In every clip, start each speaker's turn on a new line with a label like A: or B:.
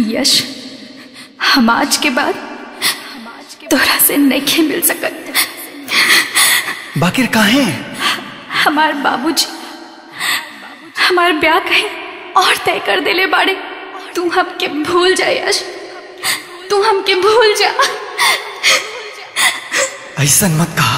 A: Yes हम आज के बाद तोरा से नहीं मिल सकत।
B: बाकिर काहे?
A: हमार बाबूजी हमार ब्याह कहे और तय कर देले बाड़े। तू हमके भूल जा यश, तू हमके भूल जा।
B: ऐसा मत कहा।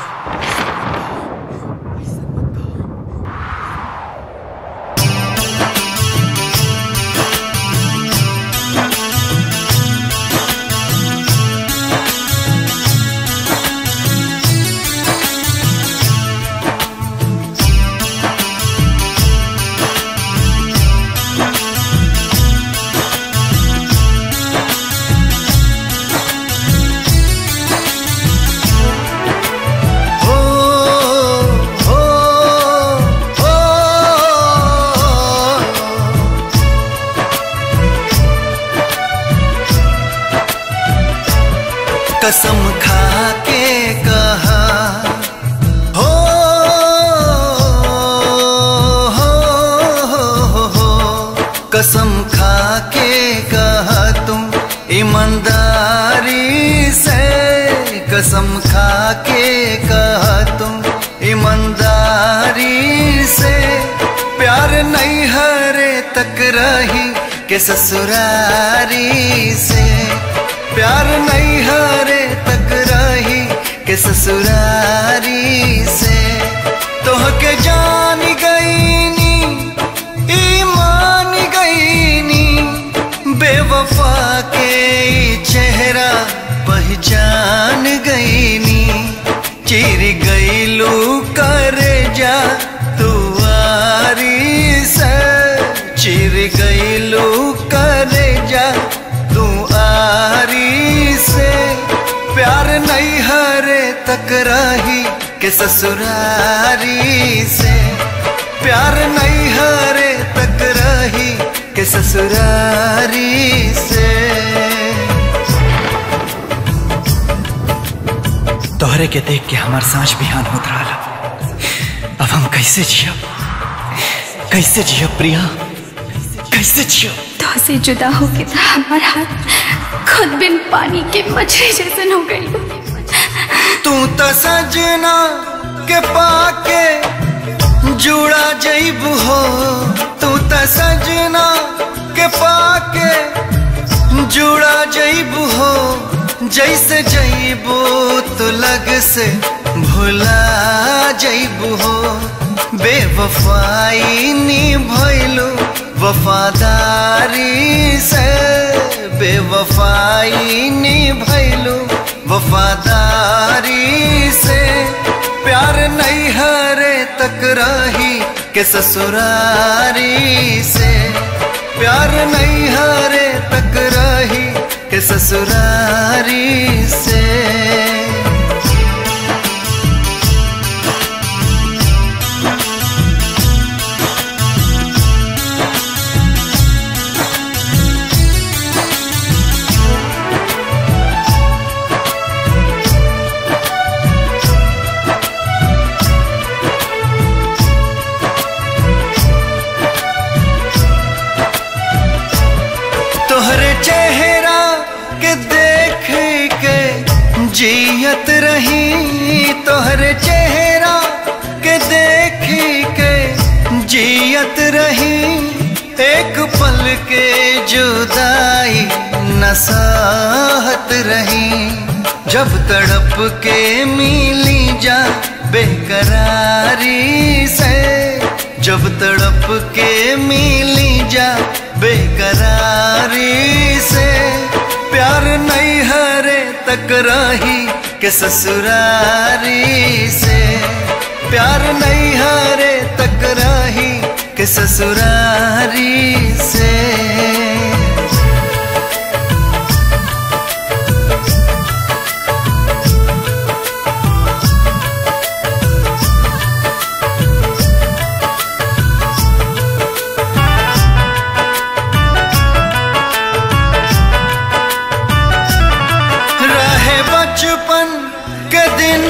B: कसम खा के कहा हो, कसम खा के कहा तुम ईमानदारी से, कसम खा के कहा तुम ईमानदारी से। प्यार नहीं हरे तक रही के ससुरारी से, प्यार नहीं हरे तक रही के ससुरारी से। तोहके जान गईनी ईमान गईनी, बेवफा के चेहरा पहचान गईनी। चिर गईलू करे जा तुआरी से, चिर गईलू करे जा तुआरी से। प्यार नहीं हरे तक रही के ससुरारी से, प्यार नहीं हरे तक रही के ससुरारी से। तोहरे के देख के हमार सांस बिहान होत रहा। अब हम कैसे जियब, कैसे जियब प्रिया, कैसे जियब?
A: तो से जुदा हो के था हमार हाथ खुद बिन पानी के मछली जैसन हो गई।
B: तू तो सजना के पाके जुड़ा जईबू हो, तू तो सजना के पाके जुड़ा जईबू हो। जैसे जईबू तो लग से भुला जईबू हो। बेवफाई निभैलू वफादारी से, बेवफाई निभैलू वफादारी से। प्यार नहीं हरे तक रही के ससुरारी से, प्यार नहीं हरे तक रही के ससुरारी से। चेहरा के देख के जियत रही, तोहरे चेहरा के देख के जियत रही। एक पल के जुदाई न सहत रही, जब तड़प के मिली जा बेकरारी से, जब तड़प के मिली जा बेकरारी से। प्यार नहीं हरे तक रही के ससुरारी से, प्यार नहीं हरे तक रही के ससुरारी से। बचपन के दिन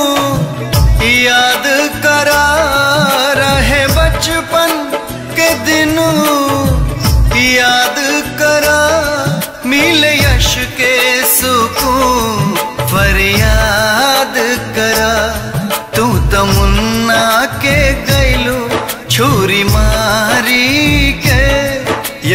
B: याद करा रहे, बचपन के दिन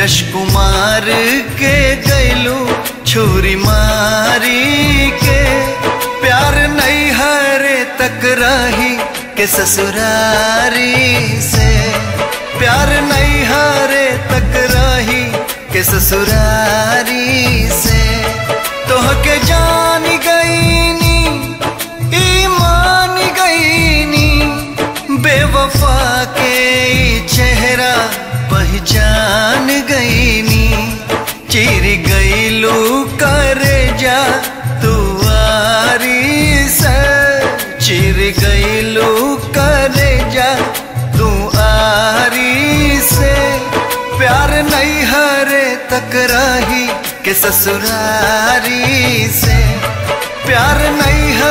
B: यश कुमार के गैलू छुरी मारी के। प्यार नहीं हरे तक रही के ससुरारी से, प्यार नहीं हरे तक रही के ससुरारी से। तोहके जान गईनी ईमान गईनी, बेवफा के चेहरा पहचान गईनी। चिर गईलू करे जा तुआरी से, चिर गईलू करे जा तुआरी से। प्यार नहीं हरे तक रही के ससुरारी से, प्यार नहीं